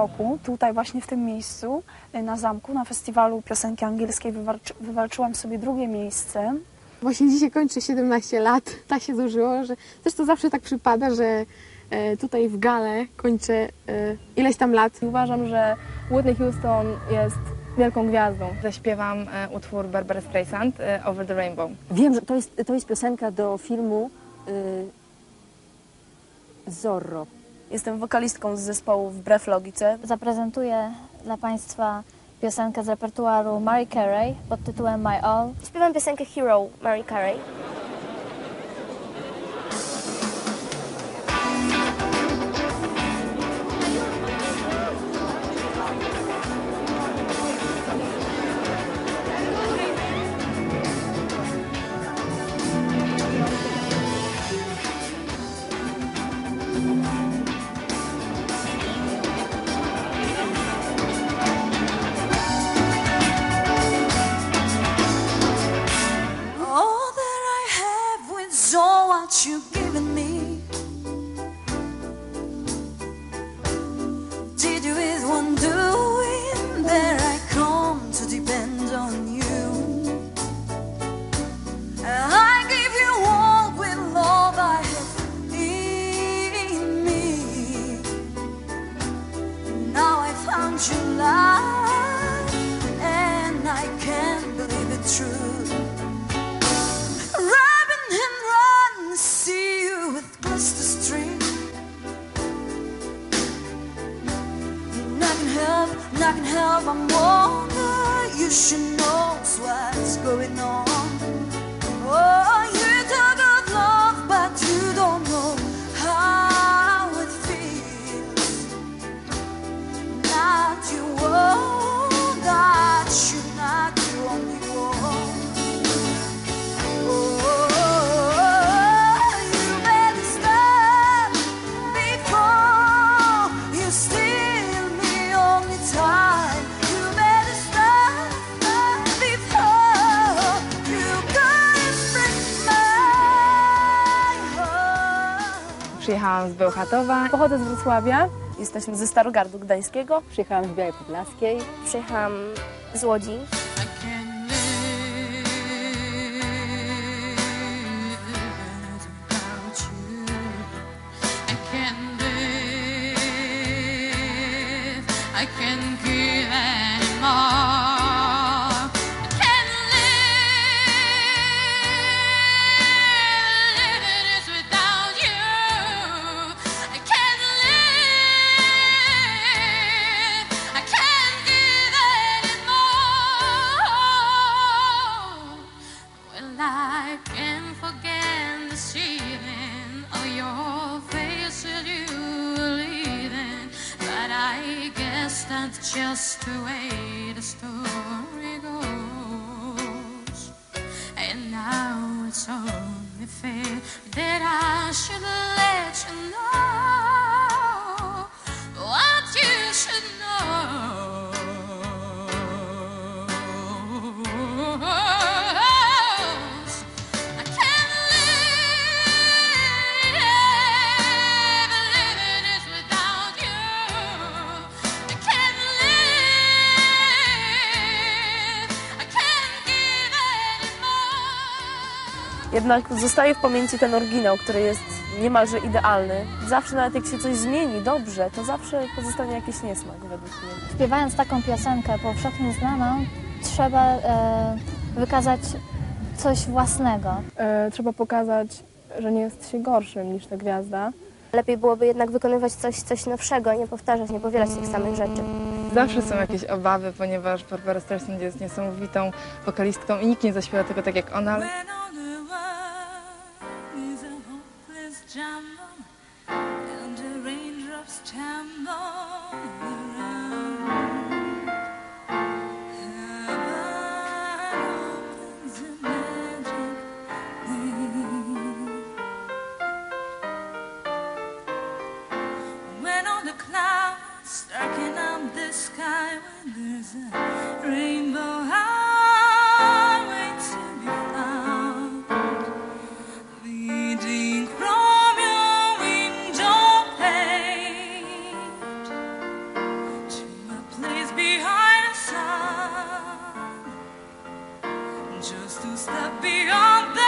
roku, tutaj właśnie w tym miejscu, na zamku, na festiwalu piosenki angielskiej wywalczyłam sobie drugie miejsce. Właśnie dzisiaj kończy 17 lat. Tak się złożyło, że też to zawsze tak przypada, że tutaj w Gale kończę ileś tam lat. Uważam, że Whitney Houston jest wielką gwiazdą. Zaśpiewam utwór Barbary Streisand Over the Rainbow. Wiem, że to jest piosenka do filmu Zorro. Jestem wokalistką z zespołu Wbrew Logice. Zaprezentuję dla Państwa piosenkę z repertuaru Mariah Carey pod tytułem My All. Śpiewam piosenkę Hero Mariah Carey. What you've given me, did you with one doing that I come to depend on you. I give you all with love I have in me. Now I found your life and I can't believe it true. See you with Gloucester Street. I can help, I'm wonder. You should know what's going on. Oh, you talk of love, but you don't know how it feels. Not you want that you're not the only one. Oh, Przyjechałam z Bełchatowa. Pochodzę z Wrocławia. Jesteśmy ze Starogardu Gdańskiego. Przyjechałam z Białej Podlaskiej. Przyjechałam z Łodzi. I can't give anymore. That's just the way the story goes. And now it's only fair that I should let you know what you should know. I can't live this without you. Jednak zostaje w pamięci ten oryginał, który jest niemalże idealny. Zawsze nawet jak się coś zmieni dobrze, to zawsze pozostanie jakiś niesmak według mnie. Śpiewając taką piosenkę powszechnie znaną, trzeba wykazać coś własnego. Trzeba pokazać, że nie jest się gorszym niż ta gwiazda. Lepiej byłoby jednak wykonywać coś nowszego, nie powtarzać, nie powielać tych samych rzeczy. Zawsze są jakieś obawy, ponieważ Barbara Streisand jest niesamowitą wokalistką i nikt nie zaśpiewa tego tak jak ona. Ale... Darken up the sky when there's a rainbow highway to be found, leading from your window pane step beyond that.